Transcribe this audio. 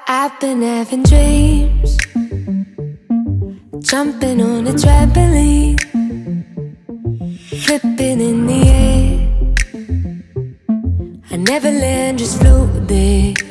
I've been having dreams, jumping on a trampoline, flipping in the air. I never land, just float there.